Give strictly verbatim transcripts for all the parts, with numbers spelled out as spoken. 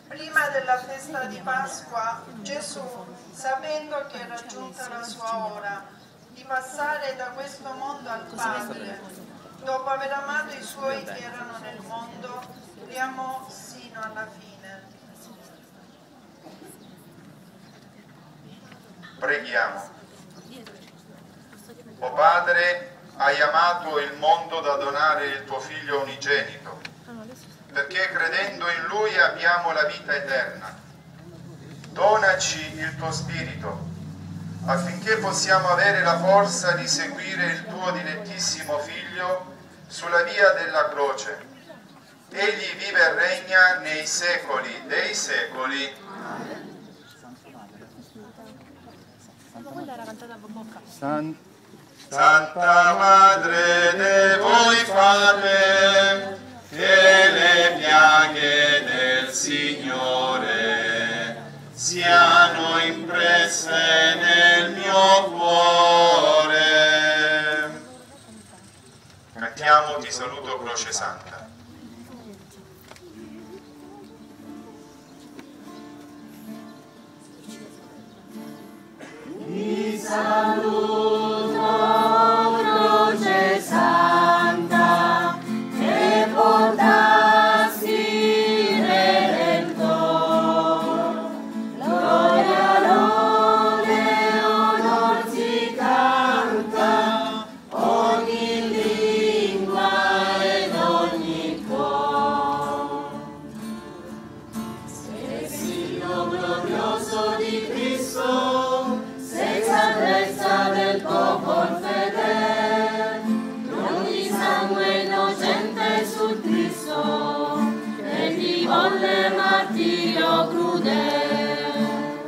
Prima della festa di Pasqua, Gesù, sapendo che era giunta la sua ora di passare da questo mondo al Padre, dopo aver amato i suoi che erano nel mondo, li amò sino alla fine. Preghiamo. O Padre, hai amato il mondo da donare il tuo Figlio unigenito, perché credendo in Lui abbiamo la vita eterna. Donaci il tuo Spirito, affinché possiamo avere la forza di seguire il tuo dilettissimo Figlio sulla via della croce. Egli vive e regna nei secoli dei secoli. San... Santa Madre de voi fate, che le piaghe del Signore siano impresse nel mio cuore. Cantiamo Ti saluto Croce Santa. Ti saluto Croce Santa, che portasti Redentor. Gloria, lode, onor si canta, ogni lingua ed ogni cuore. Esilio glorioso di Cristo, senza trezza del popolo fedele, ogni sangue innocente sul Cristo, che ti volle martirio crudele.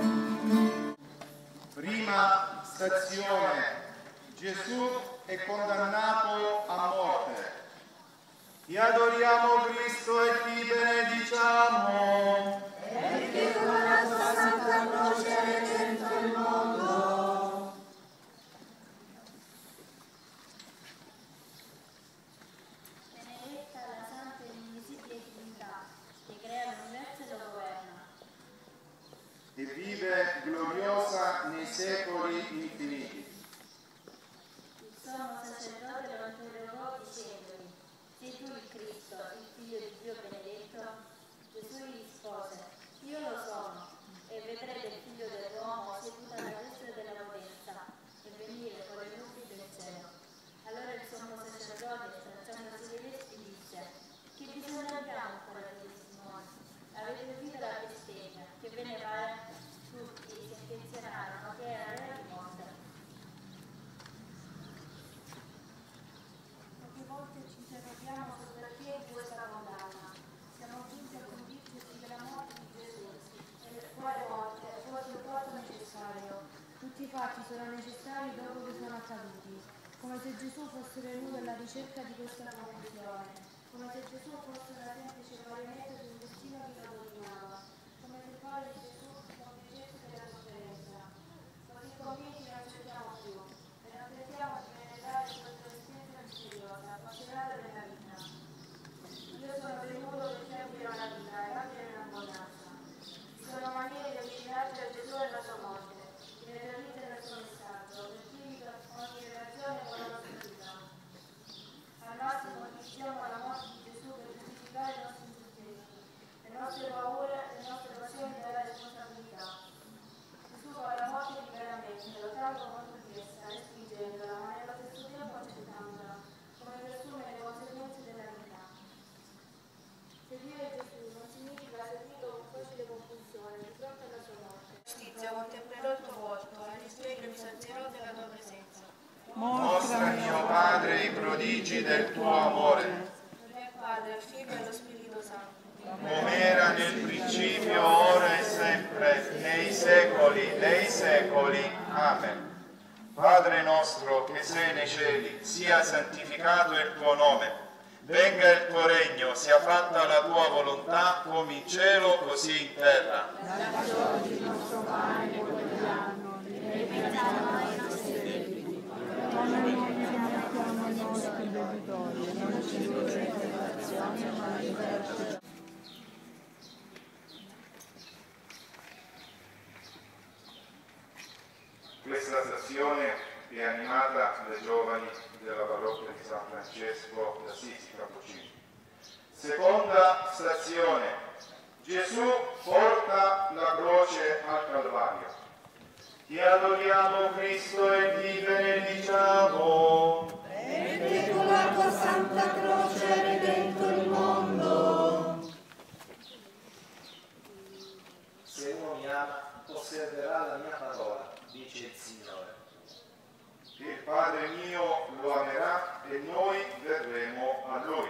Prima stazione. Gesù è condannato a morte. Ti adoriamo Cristo e ti benediciamo. Perché con la tua santa croce hai redento il mondo. Benedetta la santa e invisibile Trinità, che crea l'universo e lo governa. E vive gloriosa nei secoli infiniti. Il sommo sacerdote lo interrogò dicendogli: sei tu il Cristo, il figlio di Dio benedetto? Gesù gli rispose: io lo sono, e vedrete il figlio dell'uomo seduto alla destra della potenza e venire con le nubi del cielo. Allora il sommo sacerdote, stracciandosi le vesti, disse: che bisogno abbiamo ancora di testimoni? Avete udito la bestemmia, che ve ne pare? Tutti sentenziarono che era ora di morte. Poche volte ci interroghiamo sul perché di questa condanna. Siamo giunti a convincerci che la morte di Gesù e per quale morte fosse il quanto necessario. Tutti i fatti sono necessari dopo che sono accaduti, come se Gesù fosse venuto alla ricerca di questa conclusione, come se Gesù fosse una semplice marionetta di un destino che lo dominava, come se il cuore di Gesù convincesse della sofferenza. Così convinti non cerchiamo più, e non tentiamo di venerare questa esistenza misteriosa, appassionata della vita. Io sono venuto per servire una vita e vivere in abbondanza. Vi sono maniere di avvicinarci a Gesù e alla sua morte, di realizzare il suo messaggio, per cui ogni relazione con la nostra vita. Al massimo utilizziamo la morte di Gesù per giustificare i nostri ingiustizi, le nostre paure, le nostre passioni e la responsabilità. Gesù fa la morte liberamente, lottando contro di essa, respingendola, ma nello stesso tempo accettandola, come per assumere le conseguenze della vita. Seguire Gesù non significa seguirlo con facile compulsione di fronte alla sua morte. Giustizia, contemplerò il tuo volto, a risveglio mi sazierò della tua presenza. Mostrami, o Padre, i prodigi del tuo amore, Gloria al Padre, al Figlio e allo Spirito Santo. come era nel principio, ora e sempre, nei secoli dei secoli. Amen. Padre nostro che sei nei cieli, sia santificato il tuo nome. Venga il tuo regno, sia fatta la tua volontà, come in cielo, così in terra. Dacci oggi il nostro pane quotidiano, e perdoniamo i nostri debiti, come noi permettiamo ai nostri debitori, e non ci indurre in tentazione, ma liberarci. occasione è animata dai giovani della parrocchia di San Francesco d'Assisi Cappuccini. Seconda stazione: Gesù porta la croce al Calvario. Ti adoriamo Cristo e ti benediciamo. Perché con la tua santa croce hai redento il mondo. Se uno mi ama, osserverà la mia parola, dice il Signore. Il Padre mio lo amerà e noi verremo a Lui.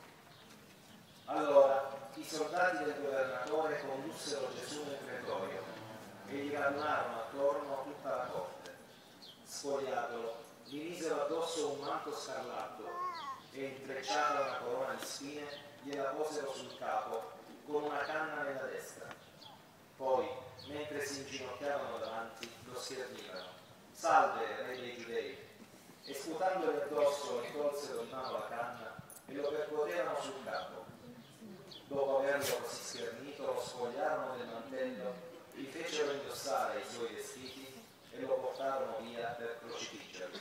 Allora i soldati del governatore condussero Gesù nel pretorio e gli radunarono attorno tutta la corte. Spogliatolo, gli misero addosso un manto scarlatto e, intrecciata una corona di spine, gliela posero sul capo con una canna nella destra. Poi, mentre si inginocchiavano davanti, lo schernivano. Salve, re dei Giudei! E sputandogli addosso gli tolsero in mano la canna e lo percuotevano sul capo. Dopo averlo così schernito, lo spogliarono del mantello, gli fecero indossare i suoi vestiti e lo portarono via per crocifiggerlo.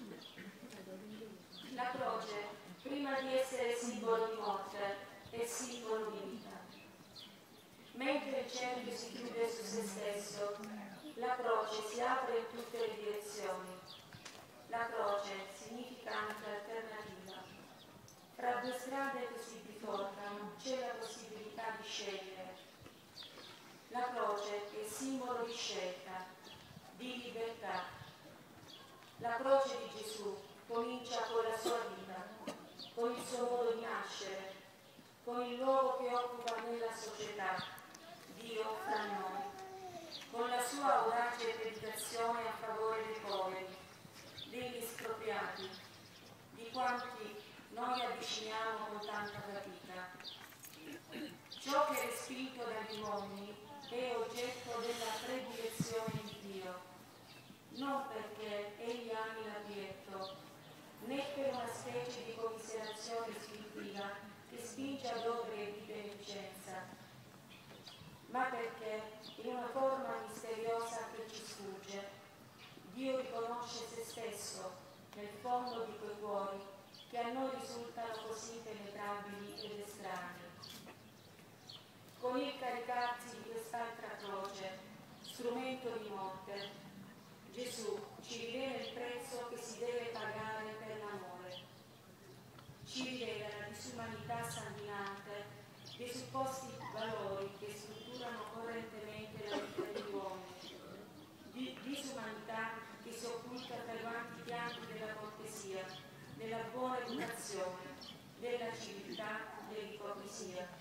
La croce, prima di essere simbolo di morte, è simbolo di vita. Mentre il cerchio si chiude su se stesso, la croce si apre in tutte le direzioni. La croce significa anche alternativa. Fra due strade che si biforcano c'è la possibilità di scegliere. La croce è simbolo di scelta, di libertà. La croce di Gesù comincia con la sua vita, con il suo modo di nascere, con il luogo che occupa nella società, Dio fra noi, con la sua audace predicazione a favore dei poveri, degli espropriati, di quanti noi avviciniamo con tanta fatica. Ciò che è respinto dagli uomini è oggetto della predilezione di Dio, non perché egli ami l'abbietto, né per una specie di commiserazione istintiva che spinge ad opere di beneficenza, ma perché in una forma misteriosa che ci sfugge, Dio riconosce se stesso nel fondo di quei cuori che a noi risultano così penetrabili ed estranei. Con il caricarsi di quest'altra croce, strumento di morte, Gesù ci rivela il prezzo che si deve pagare per l'amore. Ci rivela la disumanità sanguinante dei supposti valori che strutturano correntemente la vita degli uomini, di disumanità che si occulta tra i vanti pianti della cortesia, della buona educazione, della civiltà, dell'ipocrisia.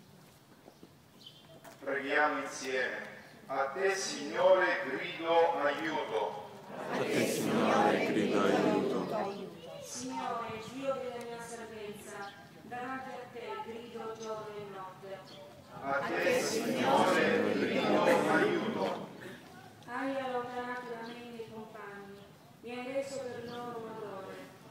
Preghiamo insieme. A te, Signore, grido aiuto. A te, Signore, grido aiuto. Signore, Dio della mia salvezza, davanti a te grido giorno e notte. A te, Signore, grido aiuto. Hai allontanato da me i miei compagni, mi hai reso per loro un errore.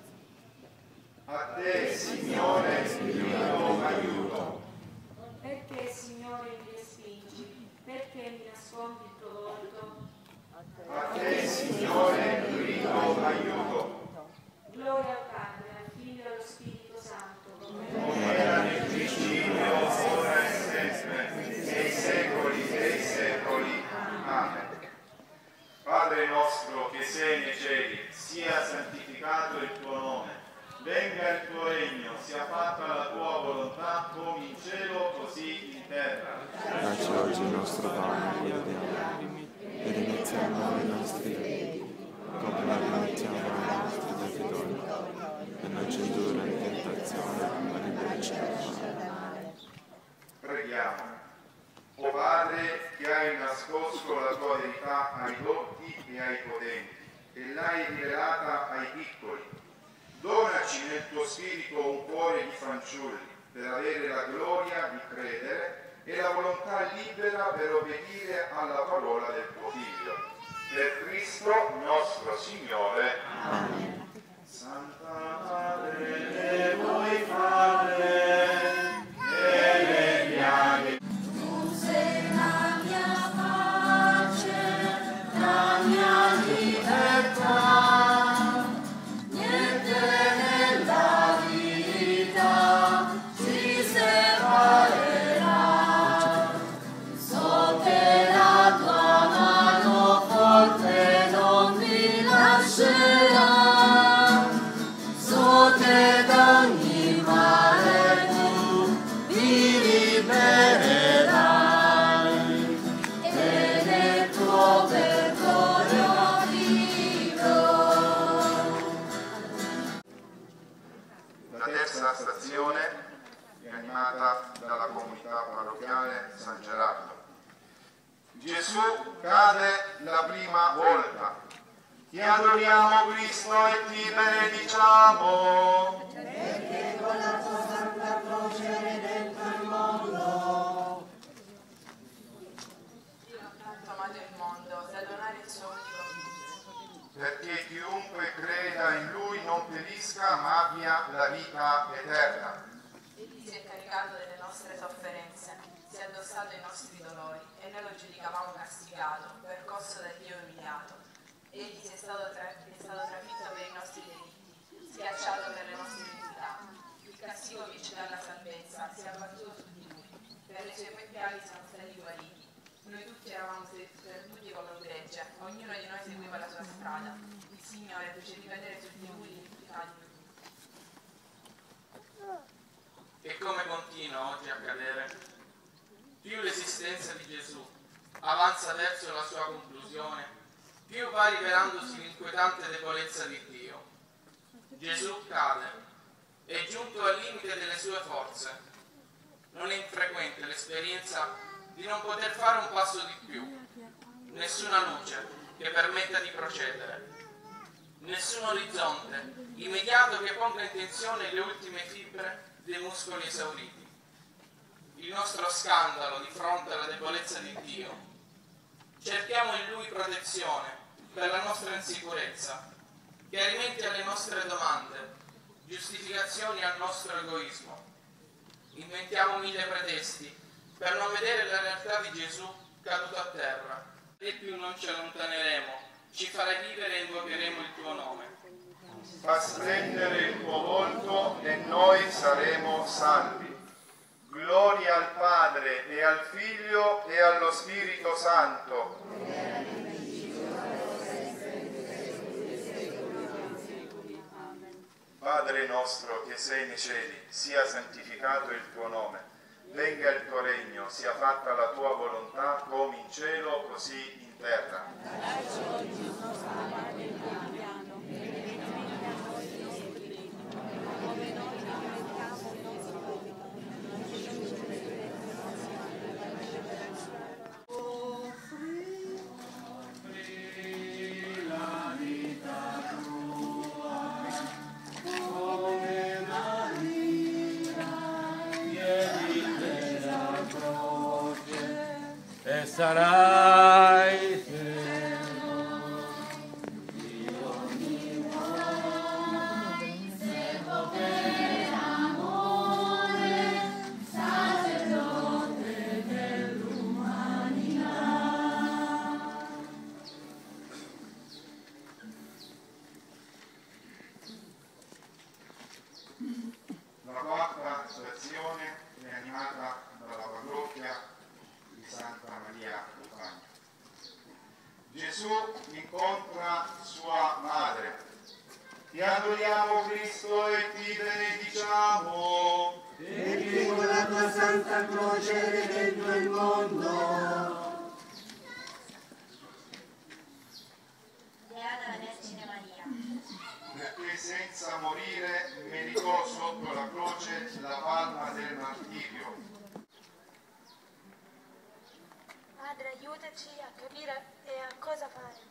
A te, Signore, grido aiuto. Perché, Signore, mi respingi? Perché mi nascondi il tuo volto? A te, Signore, grido aiuto. Gloria al Padre, al Figlio e allo Spirito Santo. Come era nel principio, ora e sempre, nei secoli dei secoli. Amen. Padre nostro che sei nei cieli, sia santificato il tuo nome. Venga il tuo regno, sia fatta la tua volontà come in cielo così in terra. Dacci oggi il nostro pane quotidiano e rimetti a noi i nostri debiti, come noi rimettiamo ai nostri debitori, e non ci indurre in tentazione, ma liberaci dal male. Preghiamo. O Padre, che hai nascosto la tua verità ai dotti e ai potenti, e l'hai rivelata ai piccoli, donaci nel tuo spirito un cuore di fanciulli, per avere la gloria di credere e la volontà libera per obbedire alla parola del tuo Figlio. Per Cristo nostro Signore. Amen. Santa Madre, e voi Padre, e le piaghe. Tu sei la mia pace, la mia libertà. città parrocchiale San Gerardo. Gesù cade la prima volta. Ti adoriamo Cristo e ti benediciamo. Perché con la tua santa croce hai redento il mondo. Dio ha tanto amato il mondo da donare il suo unico figlio. Perché chiunque creda in Lui non perisca ma abbia la vita eterna. Egli si è caricato delle nostre sofferenze, si è addossato ai nostri dolori e noi lo giudicavamo castigato, percosso da Dio e umiliato. Egli si è stato, tra- è stato trafitto per i nostri delitti, schiacciato per le nostre iniquità. Il castigo che ci dà la salvezza si è abbattuto su di lui. Per le sue piaghe siamo stati guariti. Noi tutti eravamo perduti come un gregge, ognuno di noi seguiva la sua strada. Il Signore fece ricadere su di lui l'iniquità di tutti. E come continua oggi a accadere? Più l'esistenza di Gesù avanza verso la sua conclusione, più va rivelandosi l'inquietante debolezza di Dio. Gesù cade, è giunto al limite delle sue forze. Non è infrequente l'esperienza di non poter fare un passo di più, nessuna luce che permetta di procedere, nessun orizzonte immediato che ponga in tensione le ultime fibre dei muscoli esauriti. Il nostro scandalo di fronte alla debolezza di Dio. Cerchiamo in Lui protezione per la nostra insicurezza, chiarimenti alle nostre domande, giustificazioni al nostro egoismo. Inventiamo mille pretesti per non vedere la realtà di Gesù caduto a terra. E più non ci allontaneremo, ci farai vivere e invocheremo il tuo nome. Fa splendere il tuo volto e noi saremo salvi. Gloria al Padre e al Figlio e allo Spirito Santo. Padre nostro che sei nei cieli, sia santificato il tuo nome. Venga il tuo regno, sia fatta la tua volontà come in cielo così in terra. Dacci oggi il nostro pane quotidiano e rimetti a noi i nostri debiti, come noi rimettiamo i nostri debiti. Non ci giungere in tentazione, ma liberaci dal male. Offri la vita tua come Maria, vieni della croce e sarai fermo di ogni uomo, servo per amore, sacerdote dell'umanità. La quarta stazione è animata dalla parrocchia di Santa Maria Urbania. Gesù incontra sua madre. Ti adoriamo Cristo e ti benediciamo. Perché con la tua santa croce hai redento il mondo. Beata la Vergine Maria. Perché senza morire meritò sotto la croce la palma del martirio. Padre, aiutaci a capire e a cosa fare.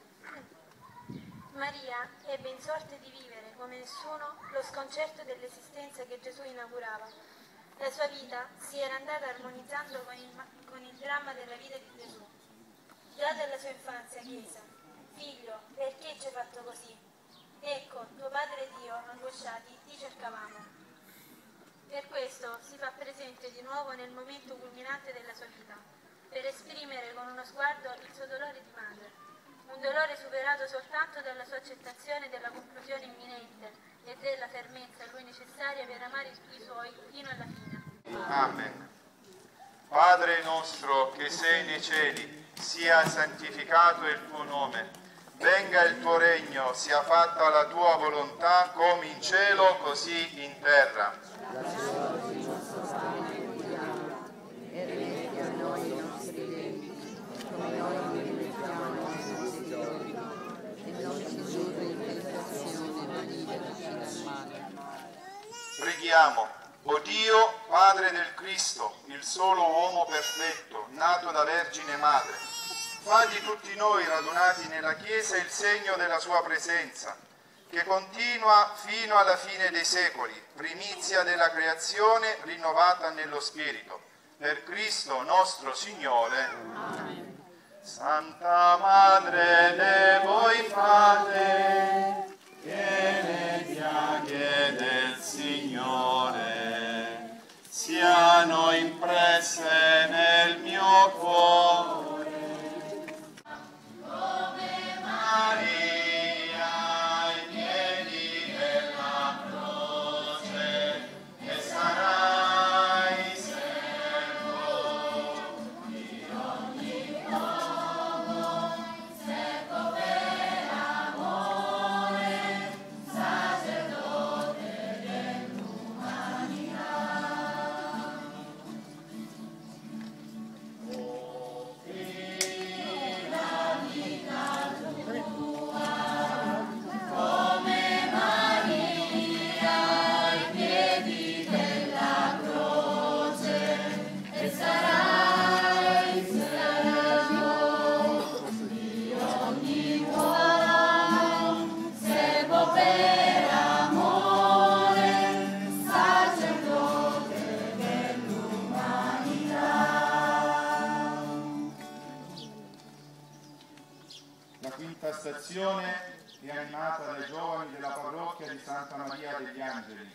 Maria ebbe in sorte di vivere, come nessuno, lo sconcerto dell'esistenza che Gesù inaugurava. La sua vita si era andata armonizzando con il, con il dramma della vita di Gesù. Già dalla sua infanzia chiese: Figlio, perché ci hai fatto così? Ecco, tuo padre e Dio, angosciati, ti cercavamo. Per questo si fa presente di nuovo nel momento culminante della sua vita, per esprimere con uno sguardo il suo dolore di madre. Un dolore superato soltanto dalla sua accettazione della conclusione imminente e della fermezza a lui necessaria per amare i suoi fino alla fine. Amen. Padre nostro che sei nei cieli, sia santificato il tuo nome. Venga il tuo regno, sia fatta la tua volontà come in cielo così in terra. Dacci oggi il nostro pane quotidiano e rimetti a noi i nostri debiti, come noi rimettiamo ai nostri debitori, e non ci giungere in tentazione, ma liberaci dal male. Preghiamo. O Dio, Padre del Cristo, il solo uomo perfetto, nato da Vergine Madre. Fa di tutti noi radunati nella Chiesa il segno della sua presenza, che continua fino alla fine dei secoli, primizia della creazione rinnovata nello Spirito. Per Cristo nostro Signore. Amen. Santa Madre de voi fate, che le piaghe del Signore siano impresse nel mio cuore. Come Maria ai piedi della croce, e sarai servo di ogni uomo, servo per amore, sacerdote dell'umanità. Oh, come Maria ai piedi della croce, e sarai servo di ogni uomo, servo per amore, sacerdote dell'umanità. La quinta stazione è animata dai giovani della parrocchia di Santa Maria degli Angeli.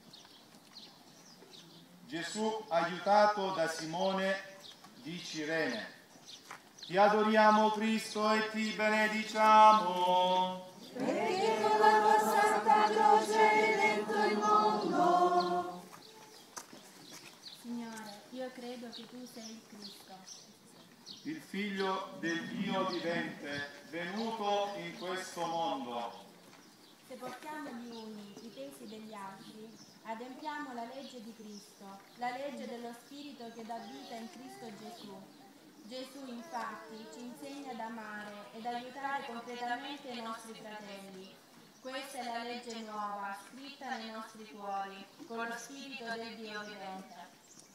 Gesù, aiutato da Simone di Cirene. Ti adoriamo, Cristo, e ti benediciamo. Perché con la tua santa croce hai redento il mondo. Signore, io credo che tu sei il Cristo, Il Figlio del Dio vivente, venuto in questo mondo. se portiamo gli uni i pesi degli altri, adempiamo la legge di Cristo, la legge dello Spirito che dà vita in Cristo Gesù. Gesù infatti ci insegna ad amare ed aiutare concretamente i nostri fratelli. Questa è la legge nuova, scritta nei nostri cuori, con lo Spirito del Dio vivente.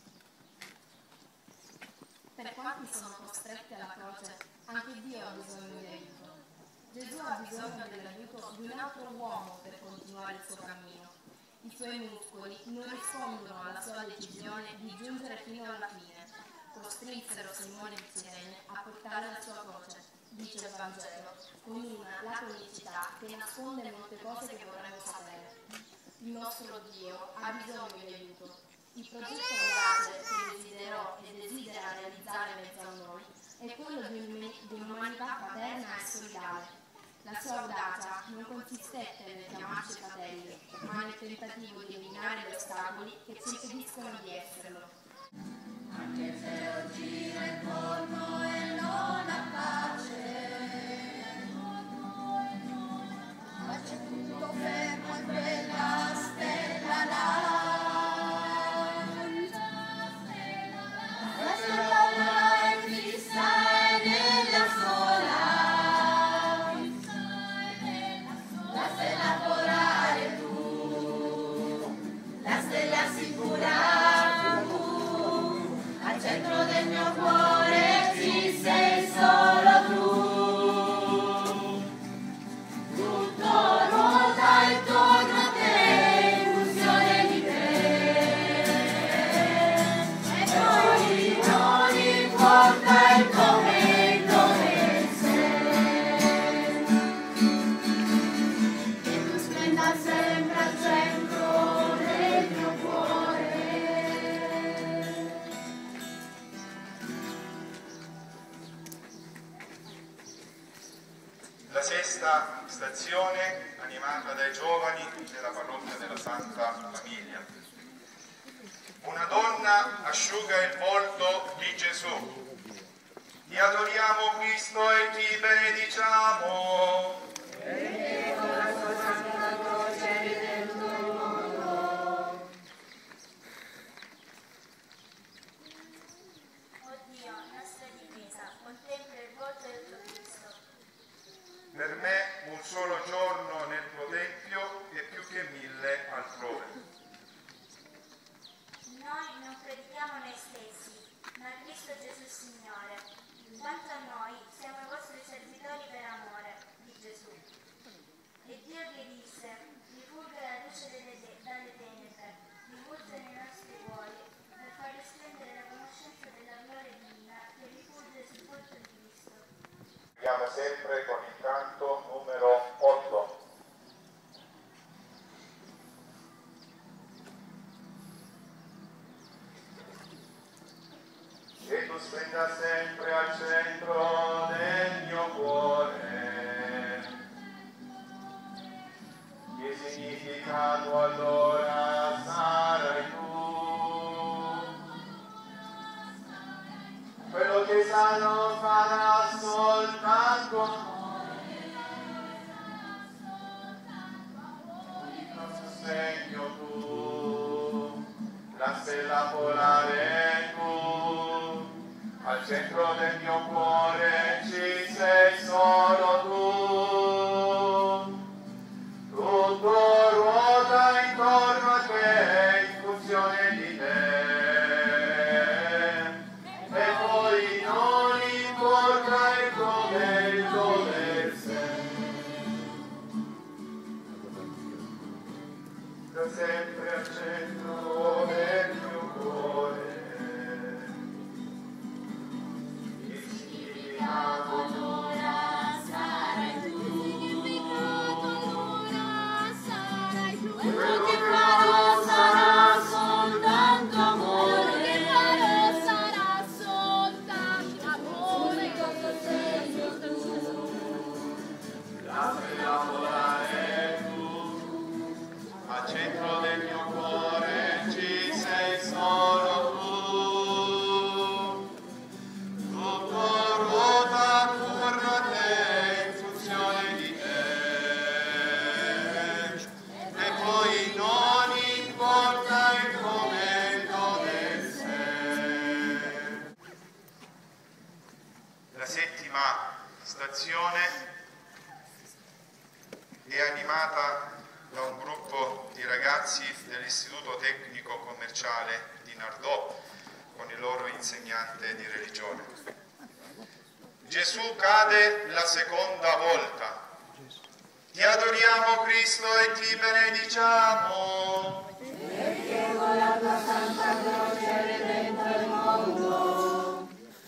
Per quanti sono costretti alla croce, anche Dio ha bisogno di aiuto. Gesù ha bisogno dell'aiuto di un altro uomo per continuare il suo cammino. I suoi muscoli non rispondono alla sua decisione di giungere fino alla fine. Costrinsero Simone di Cirene a portare la sua croce, dice il Vangelo, con una laconicità che nasconde molte cose che vorremmo sapere. Il nostro Dio ha bisogno di aiuto. Il progetto audace che desiderò e desidera realizzare in mezzo a noi è quello di un- di un'umanità fraterna e solidale. La sua audacia non consistette nel chiamarci fratelli, ma nel tentativo di eliminare gli ostacoli che ci impediscono di esserlo. Anche se lo gira intorno e non ha pace, ma c'è tutto fermo in quella stella là. La stella là è fissa e nella sola, la stella polare tu, la stella sicura. Al centro del mio cuore ci sei solo tu. Tutto ruota intorno a te, illusione di te. E poi non importa il come e il dove sei. Che tu splenda sempre al centro del mio cuore. La sesta stazione, animata dai giovani della parrocchia della Santa Famiglia. Una donna asciuga il volto di Gesù. Ti adoriamo, Cristo, e ti benediciamo. Perché con la sua santa croce hai redento il mondo. Oh Dio, nostra difesa, contempla il volto del tuo Cristo. Per me un solo giorno nel tuo Tempio è più che mille altrove. Noi non predichiamo noi stessi, Cristo Gesù Signore. Tanto a noi siamo i vostri servitori per amore di Gesù. E Dio che disse, rifulga la luce delle te- dalle tenebre, rifulge nei nostri cuori, per far risplendere la conoscenza della gloria divina che rifulge sul volto di Cristo. Andiamo sempre con il canto numero otto. Che tu splenda sempre al centro del mio cuore. Che significato allora sarai tu? Quello che sanno farà soltanto l'unico sostegno tu, la stella polare tu, al centro del mio cuore ci sei solo tu. Tutto ruota intorno a te in funzione di te, e poi non importa il come, il dove sei, da sempre al centro del mio cuore. Il significato Allora sarai tu, quello che farò sarà soltanto amore, quello che farò sarà soltanto amore, La stella polare tu, al centro del mio cuore ci sei solo tu. Tutto ruota attorno a te in funzione di te, e poi non importa il come, il dove sei. La settima stazione è animata da un gruppo di ragazzi dell'Istituto Tecnico Commerciale di Nardò con il loro insegnante di religione. Gesù cade la seconda volta. Ti adoriamo Cristo e ti benediciamo. perché con la tua santa croce hai redento il mondo.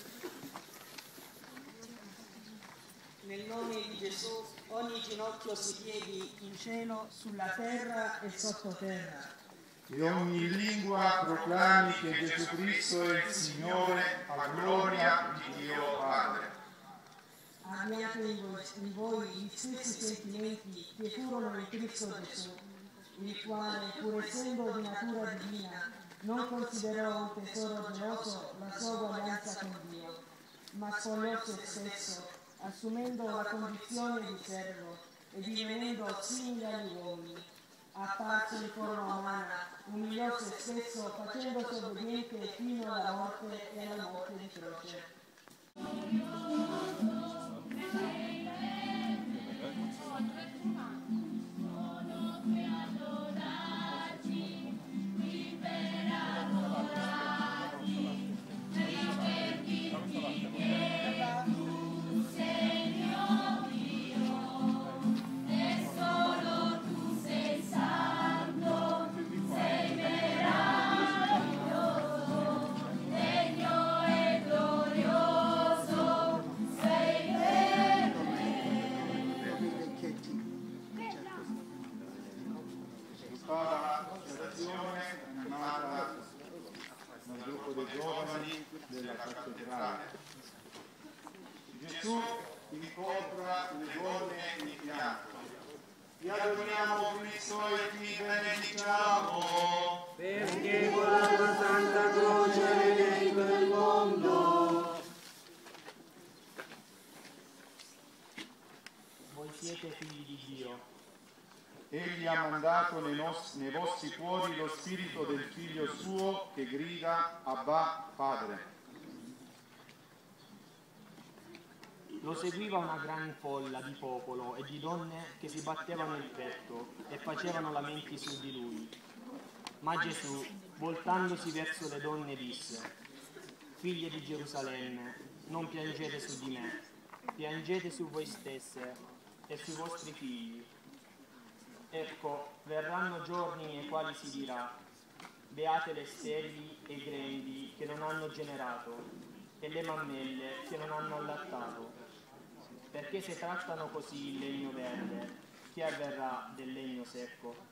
Nel nome di Gesù ogni ginocchio si pieghi in cielo, sulla terra e sottoterra. E ogni lingua proclami che Gesù Cristo è il Signore, a gloria di Dio Padre. Abbiate in voi, in voi gli stessi sentimenti che furono in Cristo Gesù, il quale, pur essendo di natura divina, non considerò un tesoro geloso la sua uguaglianza con Dio, ma spogliò se stesso, assumendo la condizione di servo e divenendo simile agli uomini. Apparso in forma umana, umiliò se stesso, facendosi obbediente fino alla morte e alla morte di croce. Della cattedrale. Gesù incontra le donne di pianto. Ti adoriamo Cristo e ti benediciamo. Perché con la tua santa croce hai redento il mondo. Voi siete figli di Dio. Egli ha mandato nei, nos- nei vostri cuori lo spirito del figlio suo che grida Abba Padre. Lo seguiva una gran folla di popolo e di donne che si battevano il petto e facevano lamenti su di lui. Ma Gesù, voltandosi verso le donne, disse: Figlie di Gerusalemme, non piangete su di me, piangete su voi stesse e sui vostri figli. Ecco, verranno giorni nei quali si dirà: beate le sterili e i grembi che non hanno generato, e le mammelle che non hanno allattato. Perché se trattano così il legno verde, che avverrà del legno secco?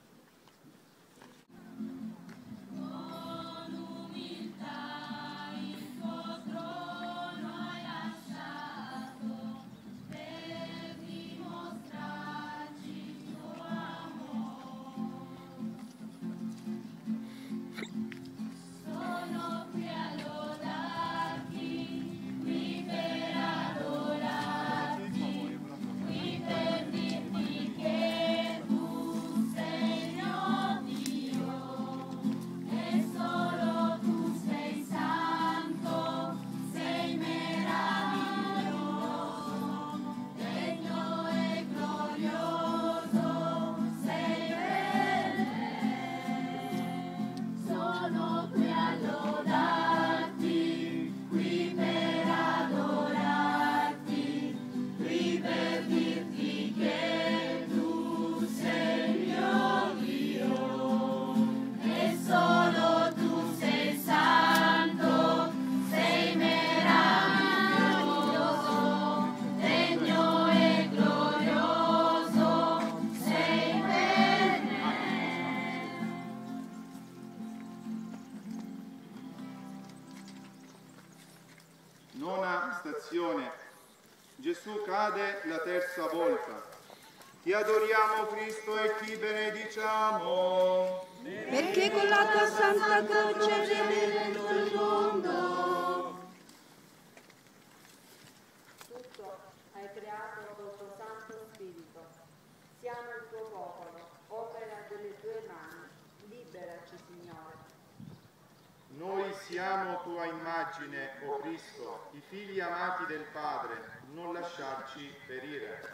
Nona stazione. Gesù cade la terza volta. Ti adoriamo Cristo e ti benediciamo. Perché con la tua santa croce hai redento il mondo. Tutto hai creato col tuo Santo Spirito. Siamo il tuo popolo, opera delle tue mani. Liberaci, Signore. Noi siamo tua immagine, o Cristo, i figli amati del Padre, non lasciarci perire.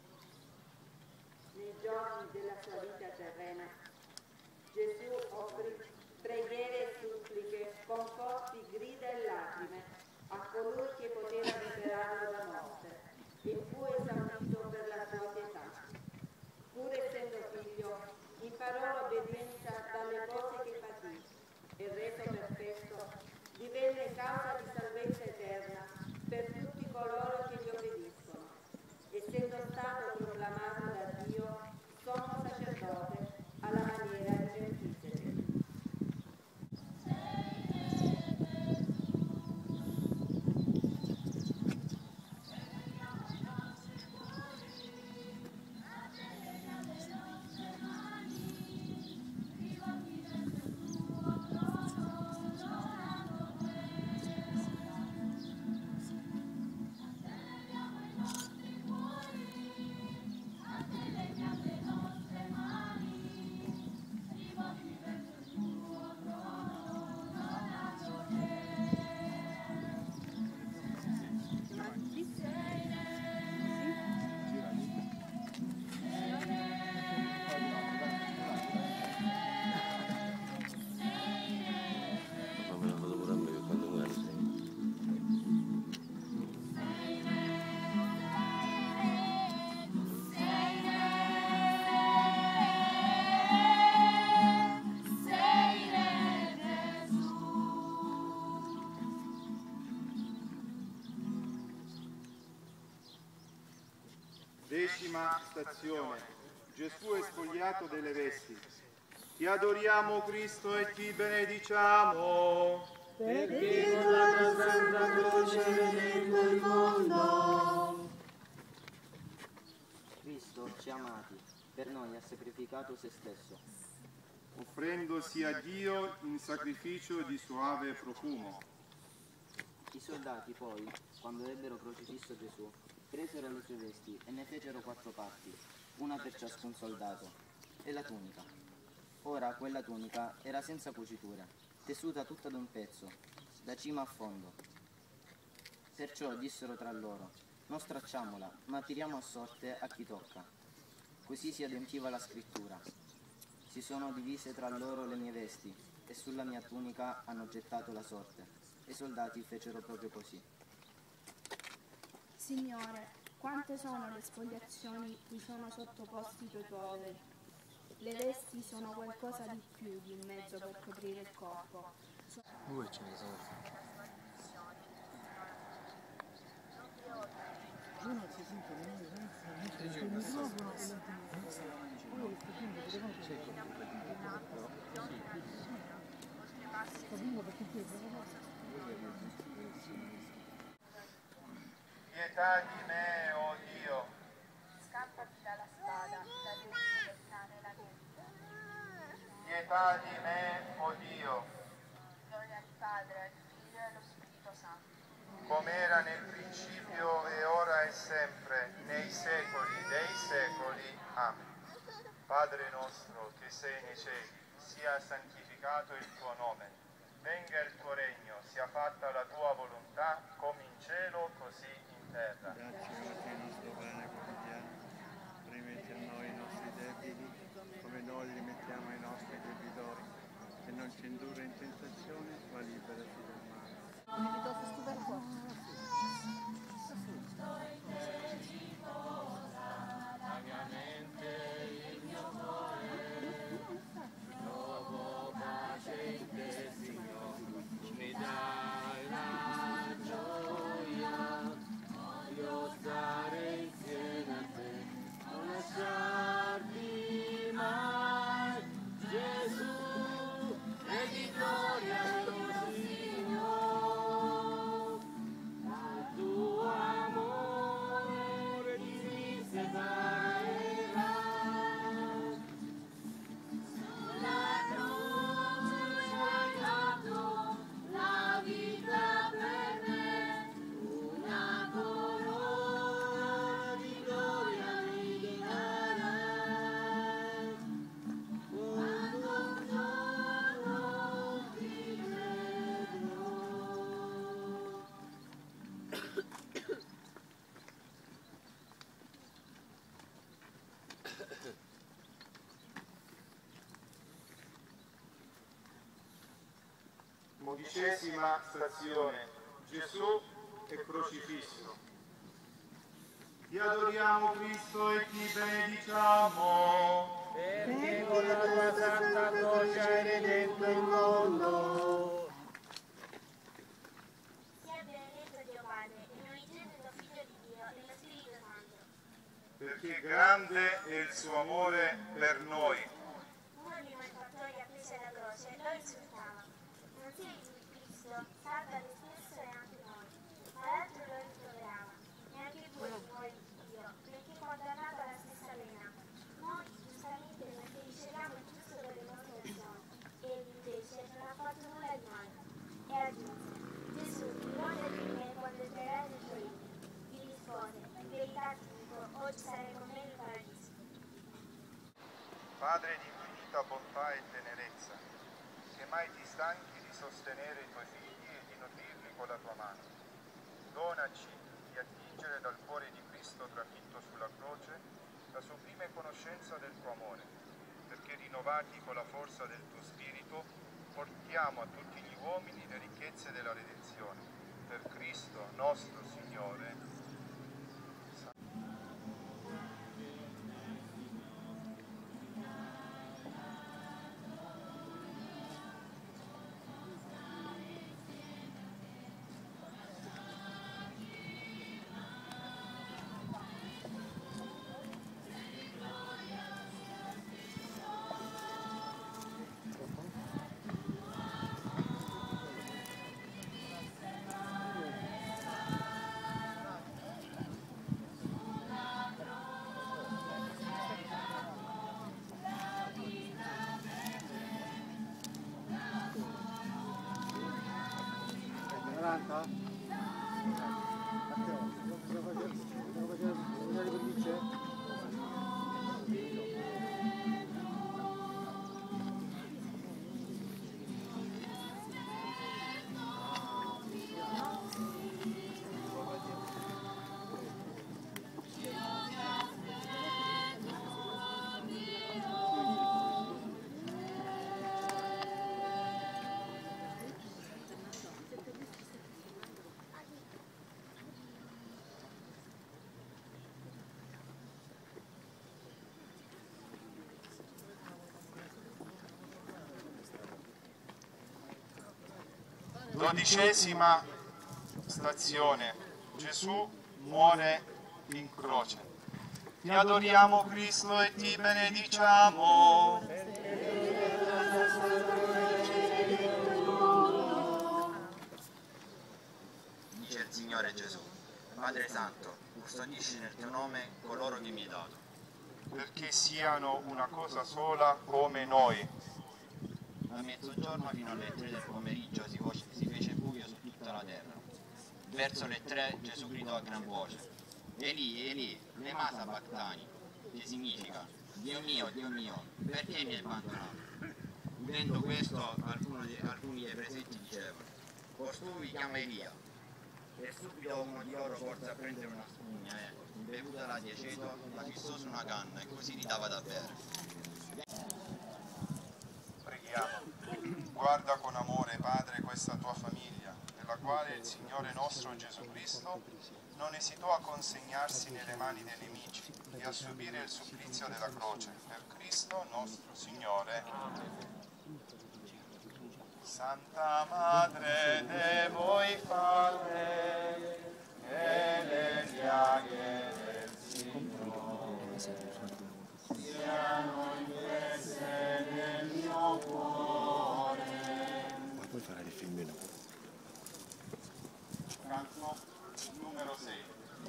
Nei giorni della sua vita terrena, Gesù offrì preghiere e suppliche con forti grida e lacrime a colui che poteva liberarlo da morte e fu esaudito per la sua pietà. Pur essendo figlio, imparò l'obbedienza dalle cose che patì e reso perfetto, divenne causa di salvezza eterna per tutti coloro che gli obbediscono, essendo stato proclamato da Dio sommo sacerdote alla maniera di Melchisedec. Decima stazione. Gesù è spogliato delle vesti. Ti adoriamo Cristo e ti benediciamo. Perché con la tua santa croce hai redento il mondo. Cristo ci ha amati, per noi ha sacrificato se stesso, offrendosi a Dio in sacrificio di soave profumo. I soldati poi, quando ebbero crocifisso Gesù, presero le sue vesti e ne fecero quattro parti, una per ciascun soldato, e la tunica. Ora quella tunica era senza cuciture, tessuta tutta d'un pezzo, da cima a fondo. Perciò dissero tra loro: non stracciamola, ma tiriamo a sorte a chi tocca. Così si adempiva la scrittura: si sono divise tra loro le mie vesti, e sulla mia tunica hanno gettato la sorte. E i soldati fecero proprio così. Signore, quante sono le spoliazioni cui sono sottoposti i tuoi poveri? Le vesti sono qualcosa di più di un mezzo per coprire il corpo. Due ce ne sono. Pietà di me, oh Dio. Scappati dalla spada, dall'ultimo del cane e la vita. Pietà di me, oh Dio. Gloria al Padre, al Figlio e allo Spirito Santo. Come era nel principio e ora e sempre, nei secoli dei secoli. Amen. Padre nostro che sei nei cieli, sia santificato il tuo nome. Venga il tuo regno, sia fatta la tua volontà, come in cielo, così in terra. Dacci oggi il nostro pane quotidiano, rimetti a noi i nostri debiti, come noi li mettiamo ai nostri debitori, e non ci indurre in tentazione, ma liberaci dal male. Undicesima stazione. Gesù è crocifisso. Ti adoriamo Cristo e ti benediciamo. Perché con la tua santa croce hai redento il mondo. Sia benedetto Dio Padre, in unigenito Figlio di Dio, nello Spirito Santo. Perché grande è il suo amore per noi. Uno dei malfattori appesi alla croce lo insultava. Non sei tu il Cristo, salva te stesso e anche noi. Ma l'altro lo rimproverava. Neanche voi vuoi Dio, perché condannato alla stessa pena. Noi, giustamente, perché riceviamo il giusto per le nostre azioni. Egli invece non ha fatto nulla di male. E aggiunse: Gesù, ricorda di me quando entrerai nel tuo regno. Gli rispose: in verità ti dico, oggi sarai con me nel paradiso. Padre di infinita bontà e tenerezza, che mai ti stanchi di sostenere i tuoi figli e di nutrirli con la tua mano. Donaci di attingere dal cuore di Cristo trafitto sulla croce la sublime conoscenza del tuo amore, perché rinnovati con la forza del tuo Spirito portiamo a tutti gli uomini le ricchezze della redenzione. Per Cristo nostro Signore. Dodicesima stazione. Gesù muore in croce. Ti adoriamo Cristo e ti benediciamo. Dice il Signore Gesù: Padre Santo, custodisci nel tuo nome coloro che mi hai dato, perché siano una cosa sola come noi. A mezzogiorno fino alle tre del pomeriggio si, voce, si fece buio su tutta la terra. Verso le tre Gesù gridò a gran voce: Eli, Eli, lema sabachthani, che significa: Dio mio, Dio mio, perché mi hai abbandonato? Udendo questo, alcuni, alcuni dei presenti dicevano: Costui chiama Elia. E subito uno di loro corse a prendere una spugna e, bevutala di aceto, la fissò su una canna e così gli dava da bere. Preghiamo. Guarda con amore, Padre, questa tua famiglia, nella quale il Signore nostro Gesù Cristo non esitò a consegnarsi nelle mani dei nemici e a subire il supplizio della croce. Per Cristo nostro Signore. Santa Madre de voi Padre, e le piaghe del Signore siano impresse nel mio cuore. Ma puoi fare il filmino? Canto numero sei.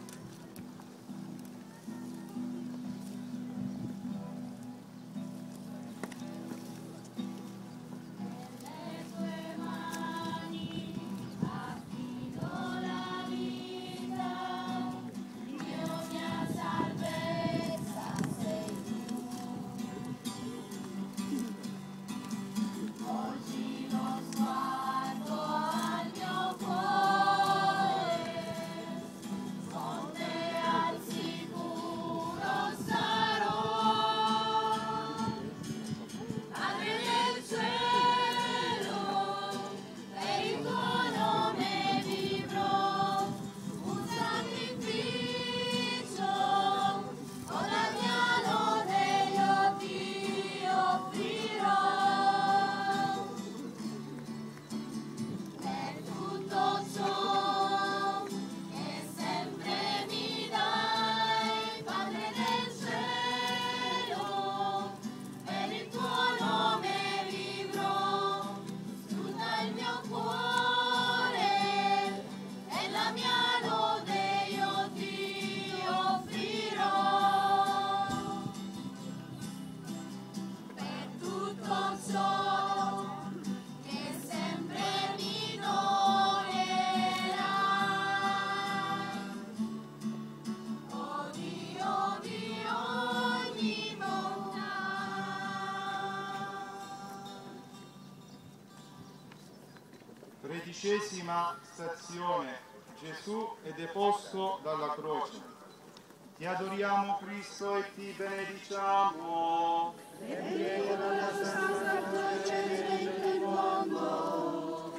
Tredicesima stazione. Gesù è deposto dalla croce. Ti adoriamo Cristo e ti benediciamo. Perché dalla santa croce redento il mondo.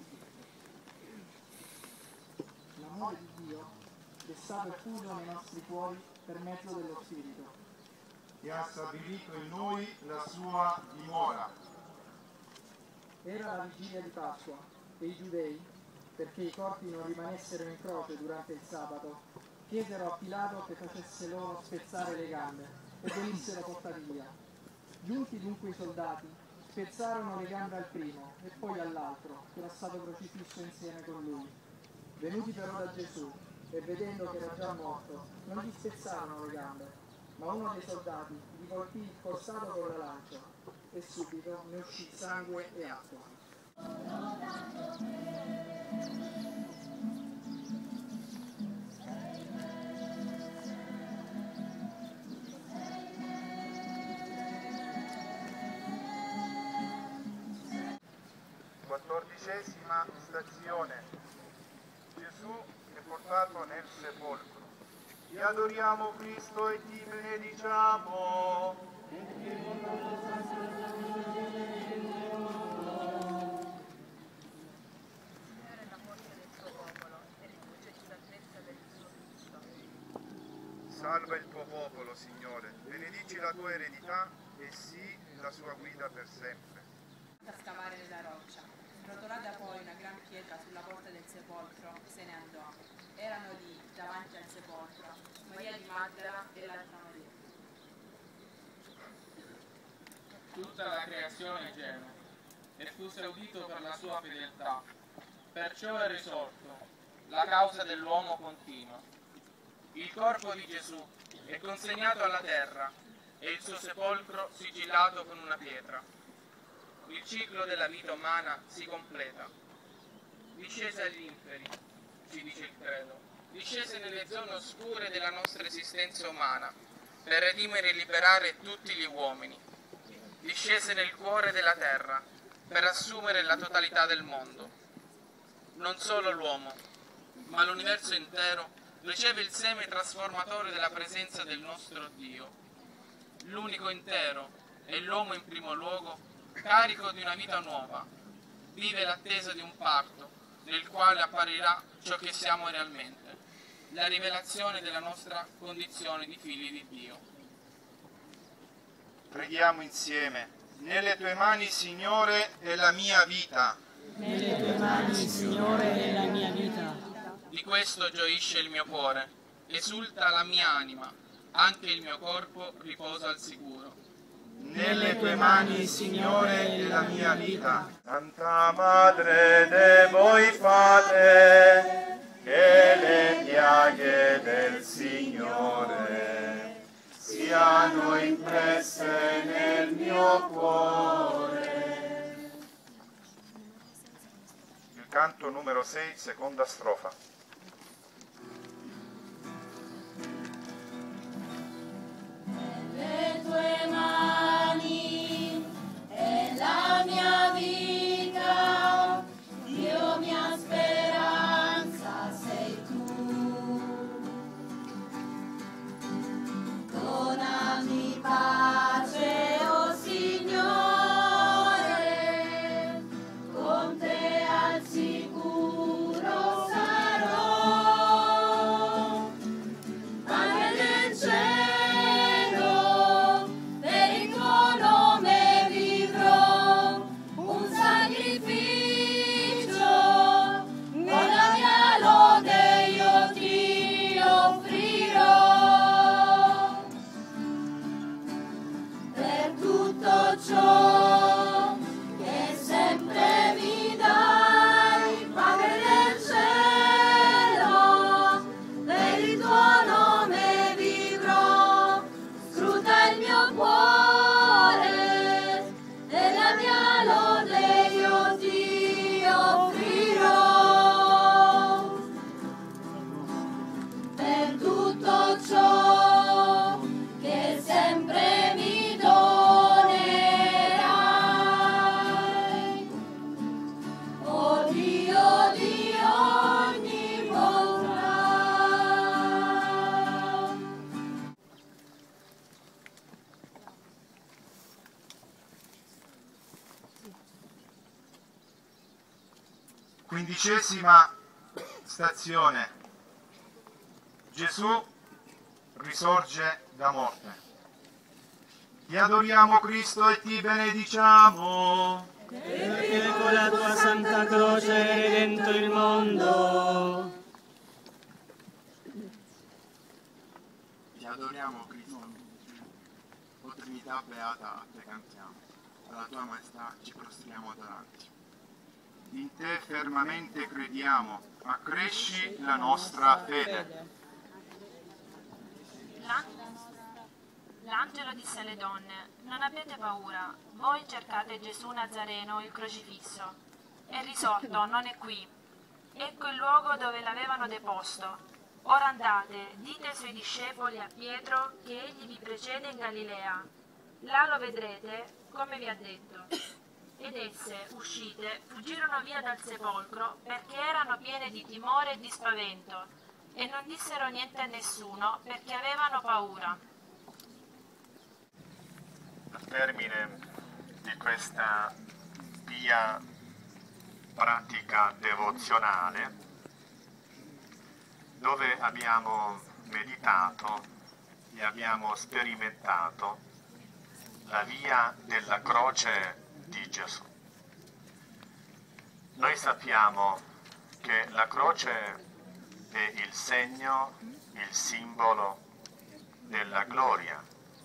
L'amore di Dio è stato effuso nei nostri cuori per mezzo dello Spirito, che ha stabilito in noi la sua dimora. Era la vigilia di Pasqua e i giudei, perché i corpi non rimanessero in croce durante il sabato, chiesero a Pilato che facesse loro spezzare le gambe e venissero portati via. Giunti dunque i soldati, spezzarono le gambe al primo e poi all'altro, che era stato crocifisso insieme con lui. Venuti però da Gesù e vedendo che era già morto, non gli spezzarono le gambe, ma uno dei soldati gli colpì il costato con la lancia e subito ne uscì sangue e acqua. Quattordicesima stazione. Gesù è portato nel sepolcro. Ti adoriamo Cristo e ti benediciamo. Salva il tuo popolo, Signore, benedici la tua eredità e sii la sua guida per sempre. A scavare nella roccia, Rotolata poi una gran pietra sulla porta del sepolcro, se ne andò. Erano lì, davanti al sepolcro, Maria di Maddala e l'altra Maria. Tutta la creazione gemé e fu saudito per la sua fedeltà. Perciò è risorto, la causa dell'uomo continua. Il corpo di Gesù è consegnato alla terra e il suo sepolcro sigillato con una pietra. Il ciclo della vita umana si completa. Discese agli inferi, ci dice il credo, discese nelle zone oscure della nostra esistenza umana per redimere e liberare tutti gli uomini. Discese nel cuore della terra per assumere la totalità del mondo. Non solo l'uomo, ma l'universo intero riceve il seme trasformatore della presenza del nostro Dio. L'unico intero e l'uomo in primo luogo, carico di una vita nuova, vive l'attesa di un parto nel quale apparirà ciò che siamo realmente, la rivelazione della nostra condizione di figli di Dio. Preghiamo insieme. Nelle tue mani, Signore, è la mia vita. Nelle tue mani, Signore, è la mia vita. Di questo gioisce il mio cuore, esulta la mia anima, anche il mio corpo riposa al sicuro. Nelle tue mani, Signore, è la mia vita. Santa Madre de voi fate, che le piaghe del Signore siano impresse nel mio cuore. Il canto numero sei, seconda strofa. Le tue mani è la mia vita, Dio mia speranza sei tu. Donami pace, o Signore, con te al sicuro sarò. Padre del cielo, per il tuo nome vivrò un sacrificio, nella mia lode io ti offrirò. Per tutto ciò che sempre mi dai, Padre del cielo, per il tuo nome vivrò, scruta il mio cuore, nella mia lode io ti offrirò. Per tutto ciò che sempre mi donerai, o Dio di ogni bontà. Quindicesima stazione. Gesù risorge da morte. Ti adoriamo, Cristo, e ti benediciamo. Perché con la tua santa croce hai redento il mondo. Ti adoriamo, Cristo. O Trinità beata, a te cantiamo. Alla tua maestà ci prostriamo davanti. In te fermamente crediamo, accresci la nostra fede. L'angelo disse alle donne: non abbiate paura, voi cercate Gesù Nazareno, il crocifisso. È risorto, non è qui. Ecco il luogo dove l'avevano deposto. Ora andate, dite ai suoi discepoli, a Pietro, che egli vi precede in Galilea. Là lo vedrete, come vi ha detto. Ed esse, uscite, fuggirono via dal sepolcro, perché erano piene di timore e di spavento, e non dissero niente a nessuno, perché avevano paura. Al termine di questa via pratica devozionale, dove abbiamo meditato e abbiamo sperimentato la via della croce di Gesù. Noi sappiamo che la croce è il segno, il simbolo della gloria.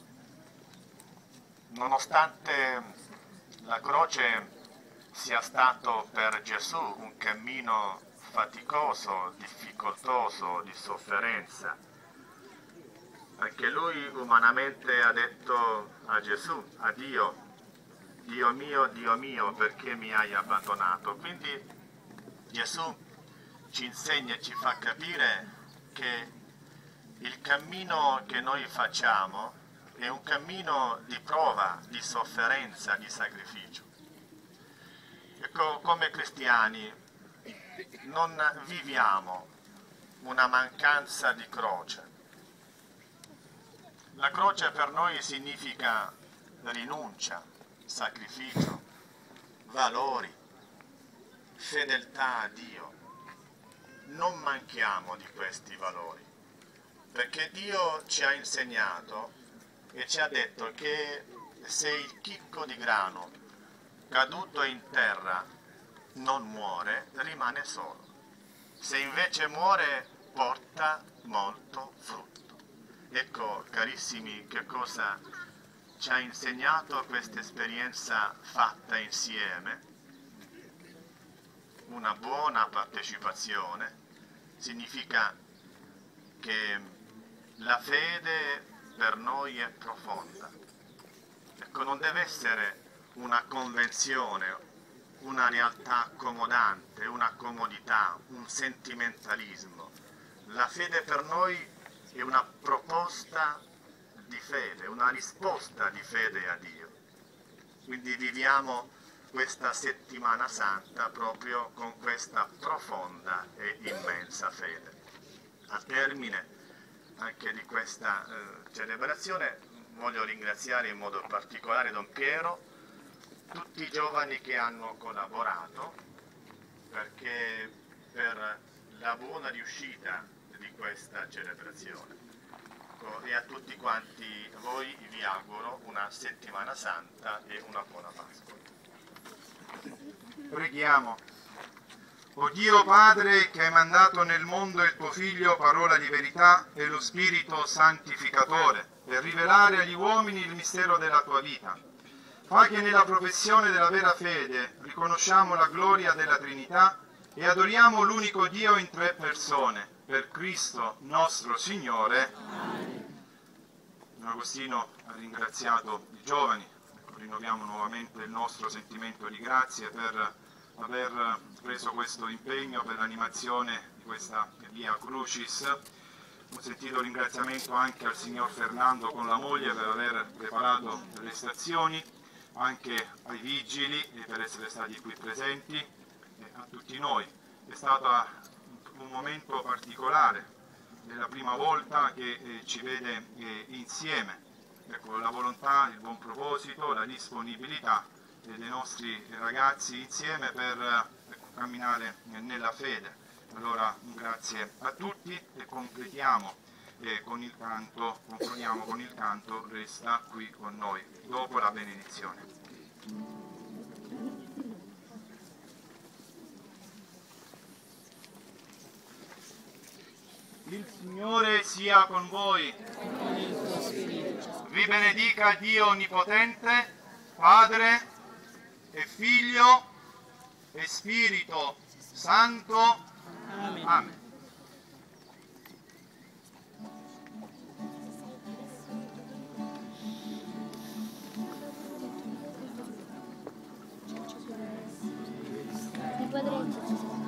Nonostante la croce sia stato per Gesù un cammino faticoso, difficoltoso, di sofferenza, perché lui umanamente ha detto a Gesù, a Dio, Dio mio, Dio mio, perché mi hai abbandonato? Quindi Gesù ci insegna e ci fa capire che il cammino che noi facciamo è un cammino di prova, di sofferenza, di sacrificio. Ecco, come cristiani non viviamo una mancanza di croce. La croce per noi significa rinuncia, sacrificio, valori, fedeltà a Dio. Non manchiamo di questi valori, perché Dio ci ha insegnato e ci ha detto che se il chicco di grano caduto in terra non muore, rimane solo. Se invece muore, porta molto frutto. Ecco, carissimi, che cosa ci ha insegnato questa esperienza fatta insieme. Una buona partecipazione significa che la fede per noi è profonda. Ecco, non deve essere una convenzione, una realtà accomodante, una comodità, un sentimentalismo. La fede per noi è una proposta di fede, una risposta di fede a Dio. Quindi viviamo questa settimana santa proprio con questa profonda e immensa fede. Al termine anche di questa eh, celebrazione voglio ringraziare in modo particolare Don Piero, tutti i giovani che hanno collaborato, perché per la buona riuscita di questa celebrazione. E a tutti quanti voi vi auguro una settimana santa e una buona Pasqua. Preghiamo. O Dio Padre, che hai mandato nel mondo il tuo Figlio, parola di verità, e lo Spirito santificatore, per rivelare agli uomini il mistero della tua vita, fa che nella professione della vera fede riconosciamo la gloria della Trinità e adoriamo l'unico Dio in tre persone, per Cristo nostro Signore. Don Agostino ha ringraziato i giovani, rinnoviamo nuovamente il nostro sentimento di grazie per aver preso questo impegno per l'animazione di questa Via Crucis. Un sentito ringraziamento anche al signor Fernando con la moglie per aver preparato le stazioni, anche ai vigili e per essere stati qui presenti, e a tutti noi. È stato un momento particolare, è la prima volta che eh, ci vede eh, insieme. Ecco, la volontà, il buon proposito, la disponibilità eh, dei nostri ragazzi insieme per eh, camminare nella fede. Allora un grazie a tutti e completiamo eh, con il canto, concludiamo con il canto Resta qui con noi, dopo la benedizione. Il Signore sia con voi. Vi benedica Dio Onnipotente, Padre e Figlio e Spirito Santo. Amen. Amen. Padre,